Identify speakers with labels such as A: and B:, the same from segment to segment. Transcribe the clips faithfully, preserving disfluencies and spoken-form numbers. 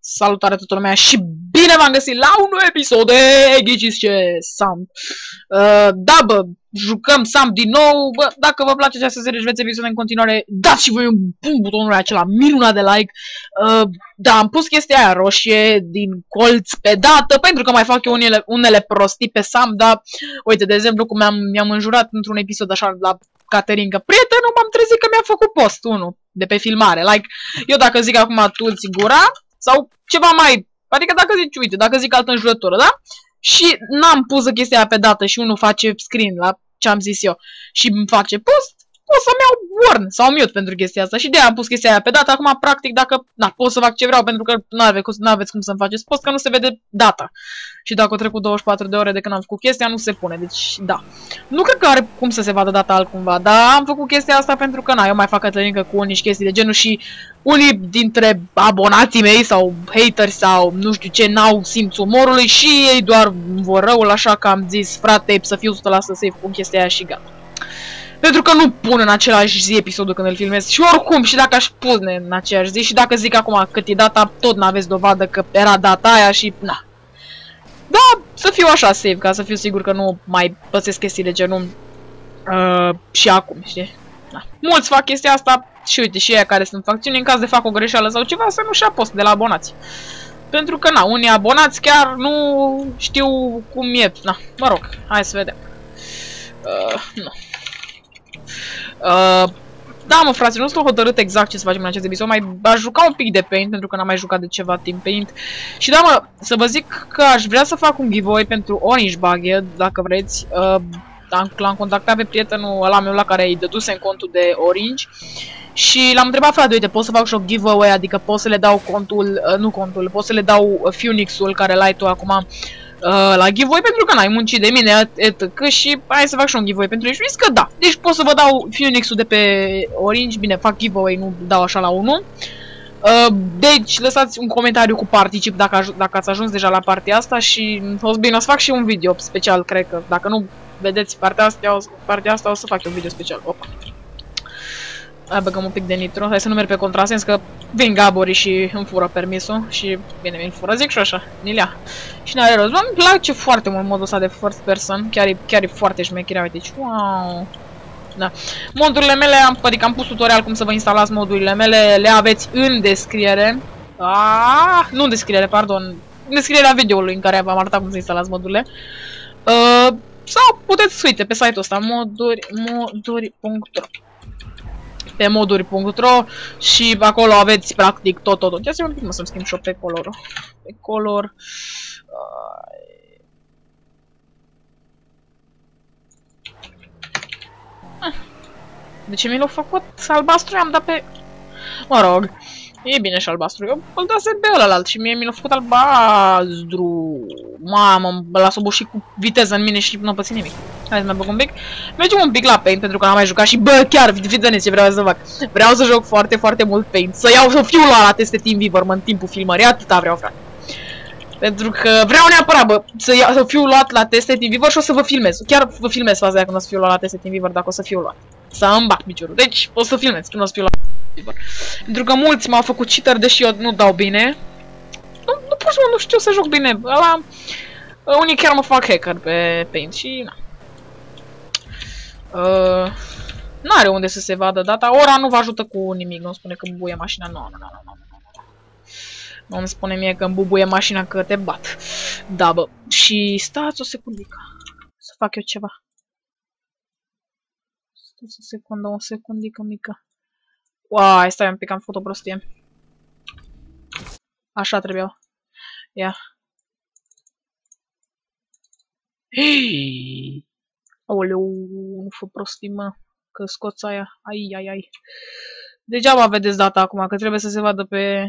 A: Salutare toată lumea și bine v-am găsit la un nou episod de Ghiciți ce Sam. Uh, da, bă, jucăm Sam din nou. Bă, dacă vă place această serie și veți episoade în continuare, dați și voi un bun butonul acela minunat de like. Uh, da, am pus chestia aia roșie din colț pe dată, pentru că mai fac eu unele, unele prostii pe Sam, dar uite, de exemplu, cum mi-am înjurat într-un episod așa la Caterin, că prietenul m-am trezit că mi-a făcut post unul de pe filmare. Like, eu dacă zic acum tu-ți gura, sau ceva mai... Adică dacă zici, uite, dacă zic altă înjurătură, da? Și n-am pus chestia aia pe dată și unul face screen la ce am zis eu și îmi face post, o să-mi iau warn sau mute pentru chestia asta. Și de aia am pus chestia aia pe dată. Acum, practic, dacă... Na, pot să fac ce vreau pentru că n-aveți cum să-mi faceți post, că nu se vede data. Și dacă o trecut douăzeci și patru de ore de când am făcut chestia, nu se pune. Deci, da. Nu cred că are cum să se vadă data altcumva, dar am făcut chestia asta pentru că, na, eu mai fac Cătălinică cu unii și chestii de genul și unii dintre abonații mei sau hateri sau nu știu ce n-au simțul umorului și ei doar vor răul, așa că am zis, frate, să fiu o sută la sută safe cu chestia aia și gata. Pentru că nu pun în același zi episodul când îl filmez și oricum, și dacă aș pune în aceeași zi și dacă zic acum cât e data, tot n-aveți dovadă că era data aia și na. Da, să fiu așa safe, ca să fiu sigur că nu mai pățesc chestii de genul uh, și acum, știi? Da. Mulți fac chestia asta și uite, și ei care sunt facțiuni, în caz de fac o greșeală sau ceva, să nu-și ia post de la abonați. Pentru că, na, unii abonați chiar nu știu cum e. Na, mă rog, hai să vedem. Uh, nu. Uh, da, mă, frate, nu sunt hotărât exact ce să facem în acest episod. Mai aș juca un pic de Paint, pentru că n-am mai jucat de ceva timp Paint. Și da, mă, să vă zic că aș vrea să fac un giveaway pentru Orange Bucket, dacă vreți. Uh, L-am contactat pe prietenul ăla meu la care îi dăduse în contul de Orange. Și l-am întrebat, frate, uite, pot să fac și o giveaway, adică pot să le dau contul, uh, nu contul, pot să le dau Phoenix-ul care l-ai tu acum. Uh, la giveaway pentru că n-ai muncit de mine etc. Și hai să fac și un giveaway pentru ei. Și zis că da. Deci pot să vă dau Phoenix-ul de pe Orange. Bine, fac giveaway, nu dau așa la unul. Uh, deci lăsați un comentariu cu particip dacă, dacă ați ajuns deja la partea asta. Și o să, bine, o să fac și un video special, cred că. Dacă nu vedeți partea asta, o, partea asta o să fac un video special. Opa. Hai, băgăm un pic de nitro. Hai să nu merg pe contrasens, că vin gaborii și îmi fură permisul. Și bine, mi-l fură, zic și așa, ni-lea. Și n-are rost. Îmi place foarte mult modul ăsta de first person. Chiar e, chiar e foarte șmecherea, uite, deci, wow. Da. Modurile mele, am, adică am pus tutorial cum să vă instalați modurile mele. Le aveți în descriere. Ah, nu în descriere, pardon. În descrierea videoului în care v-am arătat cum să instalați modurile. Uh, sau puteți, uite, pe site-ul ăsta, moduri, moduri punct ro. Pe moduri punct ro și acolo aveți practic tot, tot, tot. Ia să un pic, mă, să-mi schimb și-o pe color. Pe color. De ce mi l-au făcut albastru? Am dat pe... Mă rog, e bine și albastru. Eu îl dase pe ălalt și mie mi l-a făcut albastru. Mamă, l-a oboșit cu viteză în mine și nu a pățit nimic. Hai să mai băg un pic. Mergem un pic la Paint pentru că n-am mai jucat și bă, chiar, fiți ce vreau să fac. Vreau să joc foarte, foarte mult Paint. Să iau, să fiu la, la teste TeamViewer, mă, în timpul filmării, atâta vreau, frate. Pentru că vreau neapărat, bă, să, iau, să fiu luat la teste TeamViewer și o să vă filmez. Chiar vă filmez faza aia când o să fiu luat la teste TeamViewer, dacă o să fiu luat. Să îmi bag piciorul. Deci, o să filmez când o să fiu luat la TeamViewer. Pentru că mulți m-au făcut cheater, deși eu nu dau bine. Nu, nu pot să mă, nu știu să joc bine. Ăla... Unii chiar mă fac hacker pe Paint și na. Uh, N-are unde să se vadă data. Ora nu vă ajută cu nimic. Nu spune că bubuie mașina. Nu, nu, nu, nu, nu. Nu îmi spune mie că îmi bubuie mașina că te bat. Da, bă. Și stați o secundică. Să fac eu ceva. Stați o secundă, o secundică mică. Uai, stai un pic, am făcut o prostie. Așa trebuiau. Ia. Hei! Aoleu, nu fă prostii, mă, că scoți aia. Ai, ai, ai. Degeaba vedeți data acum, că trebuie să se vadă pe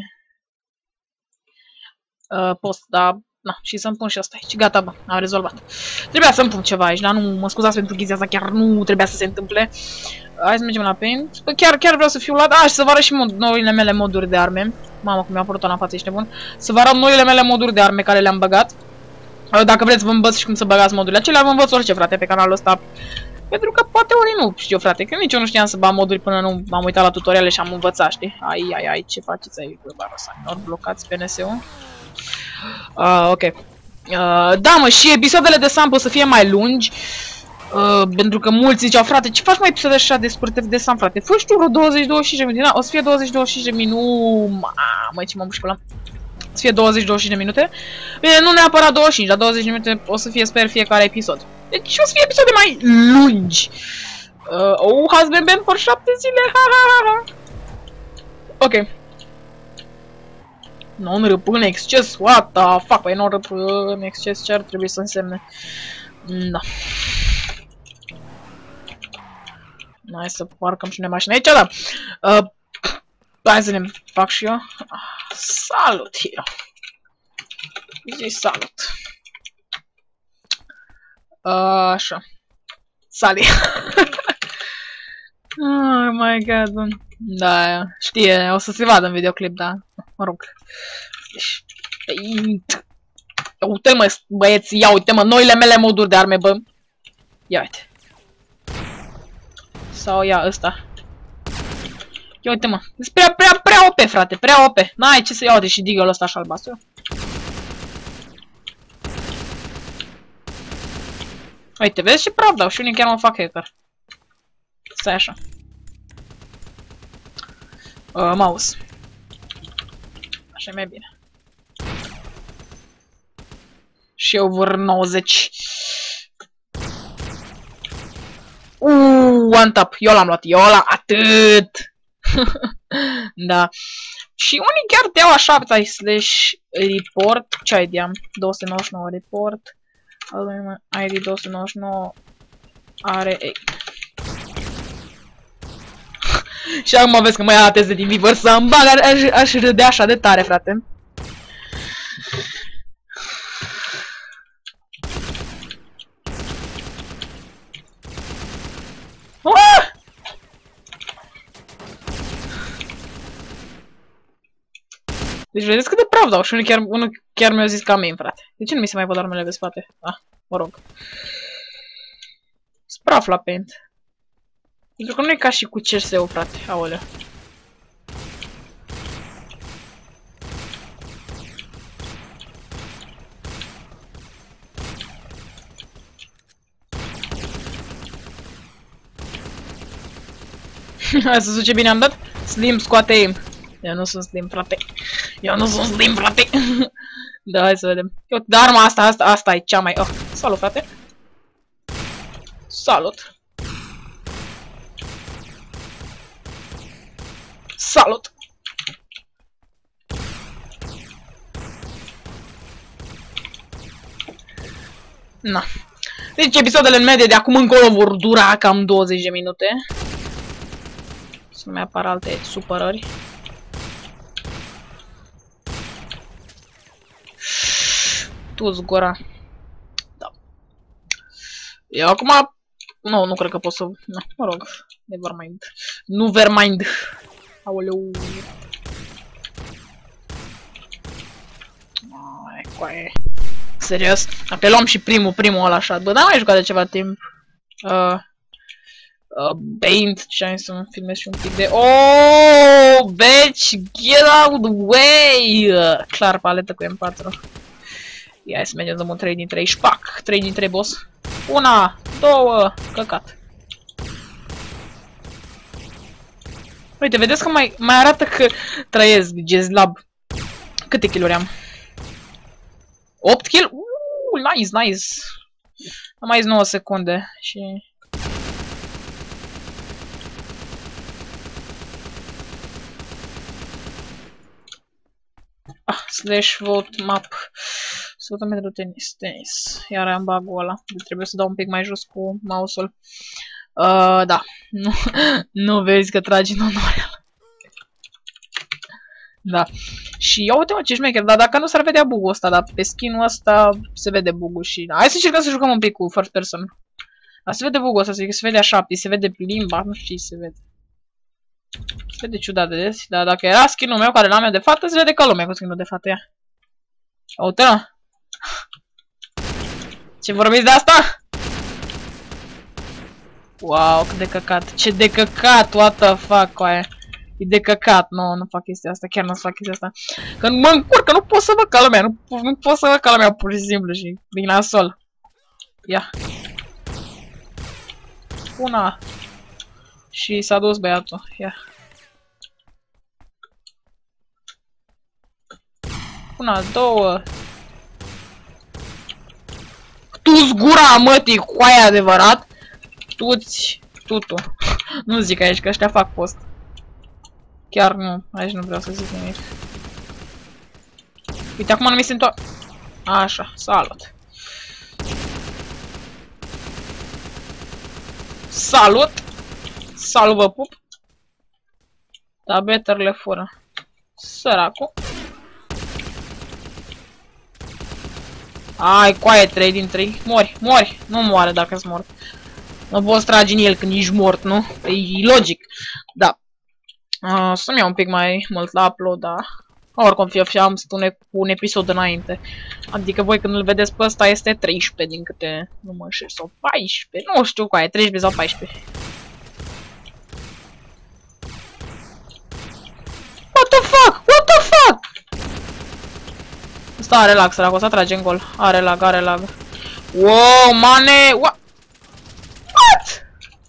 A: uh, post, dar na, și să-mi pun și asta aici. Gata, bă, am rezolvat. Trebuia să-mi pun ceva aici, dar nu, mă scuzați pentru chestia asta, chiar nu trebuia să se întâmple. Hai să mergem la Paint. Bă, chiar, chiar vreau să fiu luat. Ah, și să vă arăt și mod, noile mele moduri de arme. Mamă, cum mi-a apărut în față, ești nebun. Să vă arăt noile mele moduri de arme care le-am băgat. Dacă vreți vă învăț și cum să băgați modurile acelea, vă învăț orice, frate, pe canalul ăsta. Pentru că poate ori nu știu, frate, că nici eu nu știam să bag moduri până nu m-am uitat la tutoriale și am învățat, știi? Ai, ai, ai, ce faceți aici, bă, barăsani? Ori blocați P N S-ul? Uh, ok. Uh, da, mă, și episoadele de Sam pot să fie mai lungi. Uh, pentru că mulți ziceau, frate, ce faci mai episoade așa de scurte de Sam, frate? Fă și tu vreo douăzeci douăzeci și cinci de minute, da? O să fie douăzeci douăzeci și cinci de minute. Măi, ce m-am bușcat ăla. O să fie douăzeci douăzeci și cinci de minute. Bine, nu neapărat douăzeci și cinci, dar douăzeci de minute o să fie, sper, fiecare episod. Deci o să fie episoade mai lungi. Uh, oh, husband band por șapte zile, ha, ha, ha, ha. Ok. Non-râp în exces, what the fuck, păi non-râp în exces, ce ar trebui să însemne? Da. Hai să parcăm și noi mașina aici, da. Uh, hai să ne fac și eu. Salut, eu. Zi salut. Uh, așa. Sali. Oh my god, bun. Da, știe, o să se vadă în videoclip, da. Mă rog. Uite-mă, băieți, ia uite-mă, noile mele moduri de arme, bă. Ia uite. Sau ia ăsta. Ia uite-mă. Sunt prea, prea, prea O P, frate, prea O P. N-ai ce să iau de și diggle ăsta așa albastru. Uite, vezi ce praf dau și unii chiar mă fac hacker. Stai așa. Uh, mouse. Așa e mai bine. Și eu vor nouăzeci. Uuu, one tap. Eu l-am luat. Eu l-am atât. Da. Și unii chiar te iau așa, stai, slash report. Ce I D am? două sute nouăzeci și nouă report. I D două sute nouăzeci și nouă are ei. Și acum vezi că mă ia teze din Viver să-mi bag, aș, aș râde așa de tare, frate. Ah! Deci vedeți cât de praf dau și unul chiar, unul chiar mi-a zis ca mine, frate. De ce nu mi se mai văd armele pe spate? Ah, mă rog. Spraf la paint. Pentru că nu e ca și cu C S U, frate. Aoleu. Hai să ce bine am dat? Slim, scoate aim. Eu nu sunt slim, frate. Eu nu sunt slim, frate. Da, hai să vedem. Eu, dar arma asta, asta, asta e cea mai... Oh, salut, frate. Salut. Salut! Na. Deci episoadele în medie de acum încolo vor dura cam douăzeci de minute. Să nu mai apară alte supărări. Tu-ți gura. Da. Eu acum... Nu, nu cred că pot să... No, mă rog. Never mind. Never mind. Aoleu. Ai, coaie. Serios? Dacă luam și primul, primul ăla așa. Bă, n-am mai jucat de ceva timp. Uh, uh, Paint. Ce am să filmez și un pic de... Oh, bitch! Get out the way! Uh, clar, paletă cu M patru. Ia să mergem, dăm un trei din trei. Șpac! trei din trei, boss. Una, două, căcat. Uite, vedeți că mai, mai arată că trăiesc Jezlab. Câte kill-uri am? opt kill? Uuu, nice, nice. Am mai zis nouă secunde și... Ah, slash vote map. Să votăm pentru tenis, tenis. Iar am bug-ul ăla. Trebuie să dau un pic mai jos cu mouse-ul. Uh, da. Nu, nu vezi că tragi în onoare. Da. Și ia uite-mă ce șmecher, dar dacă nu s-ar vedea bug-ul ăsta, dar pe skin-ul ăsta se vede bug-ul și... Hai să încercăm să jucăm un pic cu first person. Dar se vede bug-ul ăsta, se vede așa, se vede limba, nu știu ce se vede. Se vede ciudat de des, dar dacă era skin-ul meu care l-am eu de fată, se vede ca lumea cu skin-ul de fată, ia. Uite-mă! Ce vorbiți de asta? Wow, cât de căcat. Ce de căcat, what the fuck, coaie. E de căcat, nu, nu fac chestia asta, chiar nu fac chestia asta. Că mă încurcă, nu pot să văd ca lumea, nu, nu pot să văd ca lumea pur și simplu și din la sol. Ia. Una. Și s-a dus băiatul, ia. Una, două. Tu-ți gura, mătii, coaie adevărat. Tu-ți, tu-tu. Nu zic aici, că ăștia fac post. Chiar nu, aici nu vreau să zic nimic. Uite, acum nu mi se întoarce. Așa, salut. Salut! Salut, vă pup! Da, better le fură. Săracu. Ai, coaie, trei din trei. Mori, mori. Nu moare dacă-s mort. Nu poți trage în el când ești mort, nu? E logic. Da. Uh, să-mi iau un pic mai mult la upload, da. Oricum fie fie am stune cu un episod înainte. Adică voi când îl vedeți pe ăsta este treisprezece din câte nu mă înșel, sau paisprezece. Nu știu cu aia, treisprezece sau paisprezece. What the fuck? What the fuck? Ăsta are lag, săracu, ăsta trage în gol. Are lag, are lag. Wow, mane! What? What?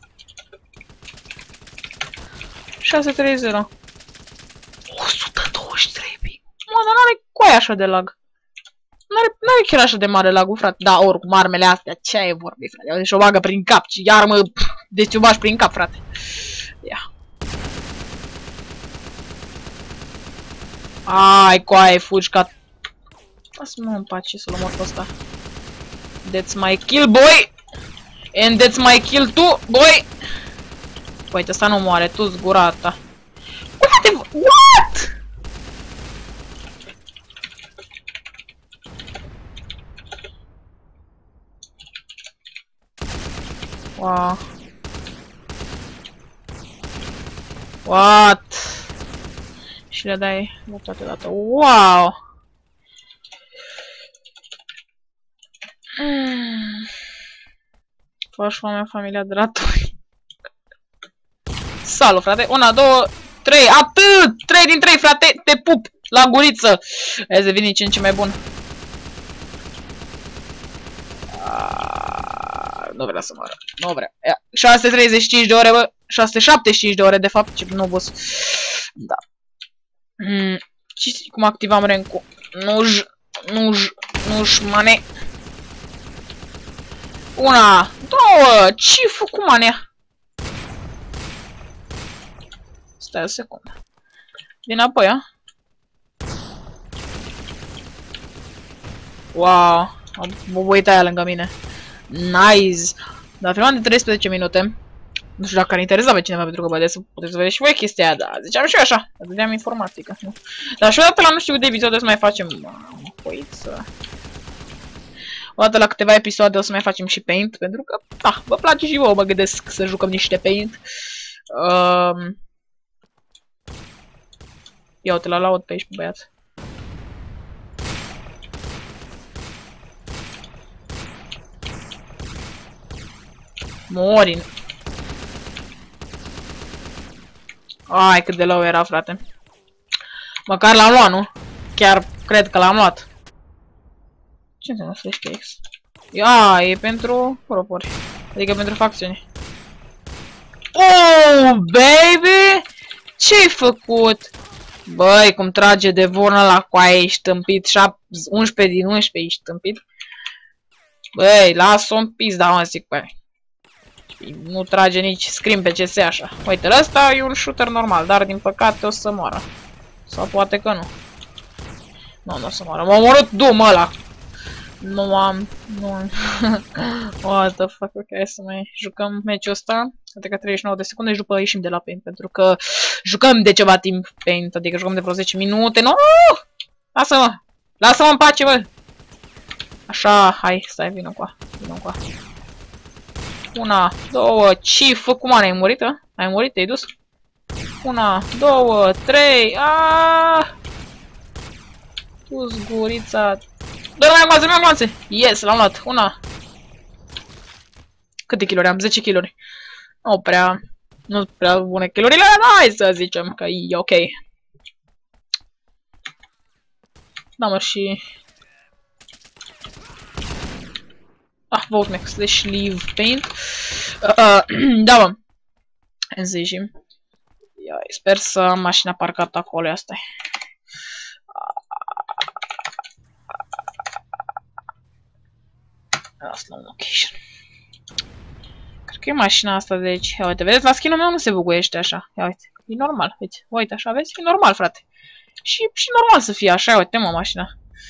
A: șase trei zero. o sută douăzeci și trei pi. Mă, dar n-are coaie așa de lag. N-are chiar așa de mare lagul, frate. Da, oricum, armele astea, ce ai vorbit, frate? Deci o bagă prin cap și iar mă... Deci o bagi prin cap, frate. Ia. Ai, coaie, fugi ca... Lasă-mă în pace să-l omor pe ăsta. That's my kill, boy! And that's my kill too, boy! Uite, ăsta nu moare, tu-ți gura ta. What? Wow. What? Și le dai la toate dată. Wow! Mm. Faci oameni familia de la toi. Salut, frate. Una, două, trei. Atât! Trei din trei, frate. Te pup la guriță. Hai să vine ce în ce mai bun. Aaaa, nu vrea să moară. Nu vrea. șase sute treizeci și cinci de ore, bă. șase sute șaptezeci și cinci de ore, de fapt. Ce nu boss. Da. Mm. Cum activam rank-ul? Nu-j... Nu-j... Nu-j, mane. Una, două. Ce-i făcut, mane? Stai o secundă. Din apoi, a? Wow. Mă voi uita aia lângă mine. Nice. Dar filmam de treisprezece minute. Nu știu dacă ar interesa pe cineva, pentru că bădeți să puteți să vedeți și voi chestia aia, dar ziceam și eu așa. Vedeam informatică. Nu? Dar și odată la nu știu câte episoade o să mai facem. Poiță. Odată la câteva episoade o să mai facem și Paint, pentru că, da, vă place și vouă, mă gândesc să jucăm niște Paint. Um... Ia uite, la laud pe aici, pe băiat. Morin. Ai, cât de low era, frate. Măcar l-am luat, nu? Chiar cred că l-am luat. Ce înseamnă Flash X? Ia, e pentru propori. Adică pentru facțiuni. Oh, baby! Ce-ai făcut? Băi, cum trage de vornă la coaie, ești tâmpit. unsprezece din unsprezece ești tâmpit. Băi, las-o în pizda, mă, zic, băi. Nu trage nici scrim pe C S așa. Uite, ăsta e un shooter normal, dar din păcate o să moară. Sau poate că nu. Nu, nu o să moară. M-a omorât Doom ăla. Nu am... Nu am... What the fuck, ok, hai să mai jucăm meciul ăsta. Adică treizeci și nouă de secunde și după ieșim de la Paint, pentru că jucăm de ceva timp Paint, adică jucăm de vreo zece minute. Nu! Lasă-mă! Lasă-mă în pace, bă! Așa, hai, stai, vină cu a. Vină cu a. Una, două, ce făcut, mă, ai murit, a? Ai murit, te-ai dus? Una, două, trei, aaaa! Tu-s gurița... Dă-mi ambulanțe, dă-mi ambulanțe! Yes, l-am luat, una! Câte kilori am? zece kilori. Nu prea, nu prea bune kill-urile, dar hai să zicem că e ok. Da, mă, și... Ah, vote max slash leave paint. Uh, uh, da, mă. Înzijim. Ia, sper să am mașina parcată acolo, asta e. Asta un location. Cred că e mașina asta, deci, ia uite, vedeți, la skin-ul meu nu se buguiește așa. Ia uite, e normal, uite, uite așa, vezi, e normal, frate. Și, și normal să fie așa, uite, mă, mașina.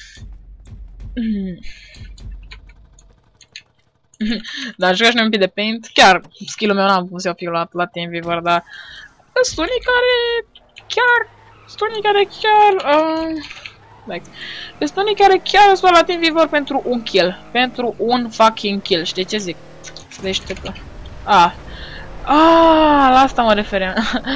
A: Dar juca și noi un pic de paint, chiar skill-ul meu n-am pus eu fiul la, la TeamViewer, dar sunt unii care chiar, sunt unii care chiar, uh, like, sunt unii care chiar sunt la TeamViewer pentru un kill, pentru un fucking kill, știi ce zic? Deci te că... Ah, ah, la asta mă refeream.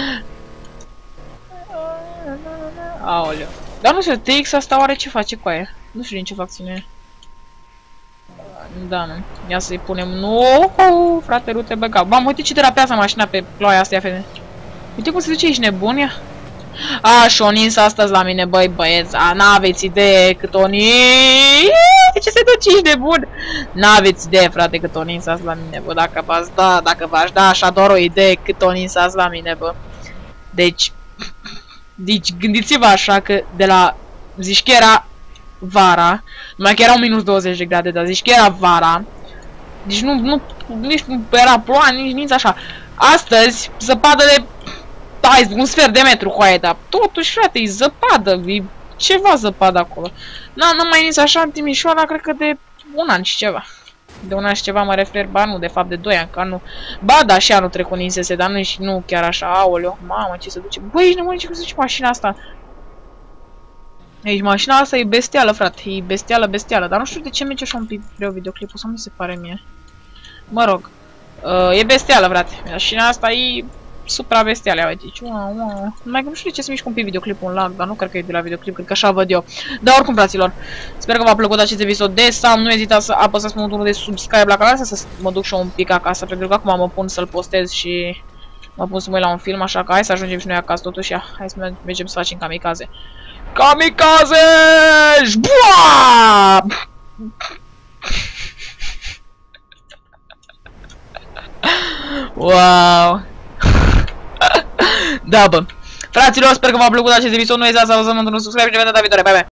A: Aoleu. Dar nu știu, T X asta oare ce face cu aia? Nu știu din ce facțiune e. Da, nu. Ia să-i punem... Nu, frate, nu te băga. Bam, uite ce derapează mașina pe ploaia asta, ia fete. Uite cum se duce, ești nebun, ia. A, și-o nins astăzi la mine, băi, băieți. A, n-aveți idee cât o nins. De ce se duce, ești nebun? N-aveți idee, frate, cât o nins azi la mine, bă. Dacă v-ați da, dacă v-aș da așa doar o idee cât o nins azi la mine, bă. Deci... Deci, gândiți-vă așa că de la... Zici că era vara, numai că erau minus douăzeci de grade, dar zici că era vara. Deci nu, nu, nici nu era ploa, nici nici așa. Astăzi, zăpadă de... Hai, un sfert de metru cu aia, dar totuși, frate, e zăpadă, e ceva zăpadă acolo. Na, nu mai nins așa în Timișoara, cred că de un an și ceva. De un an și ceva mă refer, ba nu, de fapt de doi ani, că nu... Ba, da, și anul trecut ninsese, dar nu, și nu chiar așa, aoleu, mamă, ce se duce. Băi, ești nebun, ce cum se duce mașina asta? Deci mașina asta e bestială, frate, e bestială, bestială, dar nu știu de ce merge așa un pic greu videoclipul, sau nu se pare mie. Mă rog, uh, e bestială, frate, mașina asta e supra bestială, ia uite, wow, wow. Numai că nu știu de ce se mișcă un pic videoclipul în lag, dar nu cred că e de la videoclip, cred că așa văd eu. Dar oricum, fraților, sper că v-a plăcut acest episod de Sam, nu ezitați să apăsați butonul de subscribe la canal, să mă duc și eu un pic acasă, pentru că acum mă pun să-l postez și mă pun să mă uit la un film, așa că hai să ajungem și noi acasă totuși, ia, hai să mergem să facem kamikaze. Kamikaze! Bua! Wow! Da, bă. Fraților, sper că v-a plăcut acest episod. Nu uitați să apăsați butonul subscribe și ne vedem data viitoare. Bye, bye!